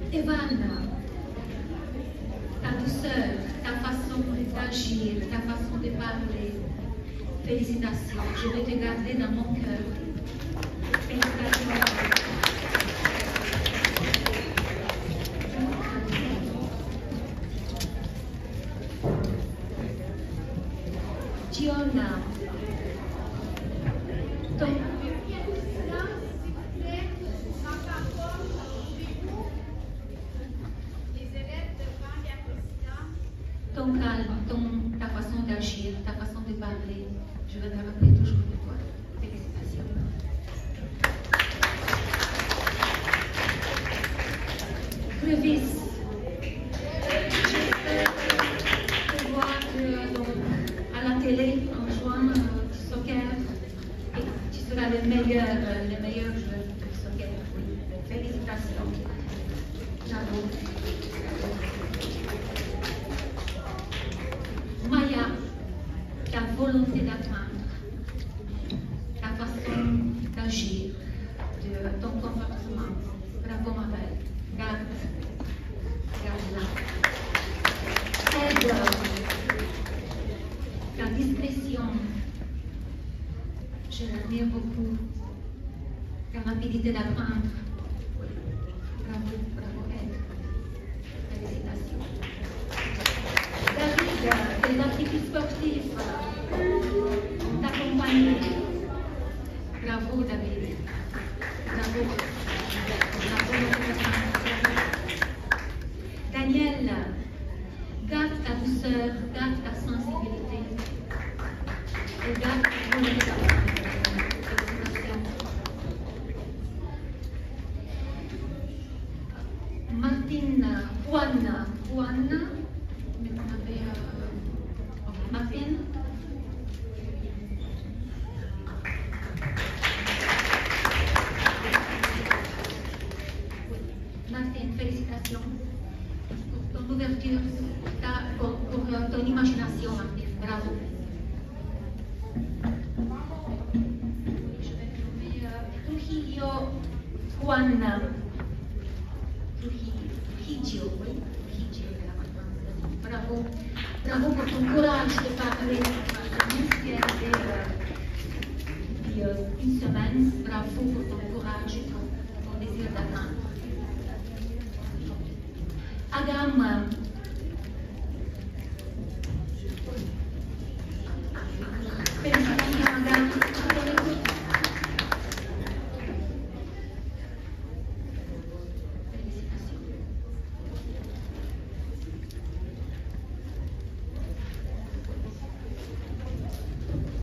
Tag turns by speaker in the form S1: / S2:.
S1: Evan, ta douceur, ta façon d'agir, ta façon de parler, félicitations. Je vais te garder dans mon cœur. Félicitations. Giona, ton calme, ta façon d'agir, ta façon de parler, je vais me rappeler toujours de toi. Félicitations. Clovis, je te vois à la télé en jouant au soccer et tu seras le meilleur joueur de soccer. Félicitations. Bravo. Maya, ta volonté d'apprendre, ta façon d'agir, de ton comportement. Bravo, ma belle. Garde-la. Cède, ta discrétion. Je l'admire beaucoup. Ta rapidité d'apprendre. Bravo, bravo, Ed. Félicitations. David, tes activités sportives t'accompagnent. Bravo, David. Bravo. Bravo. Daniel, garde ta douceur, garde ta sensibilité. Et garde ta volonté d'apprendre. Martine, Juana, Martine. Martine, félicitations pour ton ouverture, pour ton imagination, Martine. Bravo. Je vais trouver Trujillo, Juana. Trujillo, oui. Trujillo de la France. Bravo. Bravo pour ton courage de parler une semaine. Bravo pour ton courage et ton désir d'apprendre. Agam,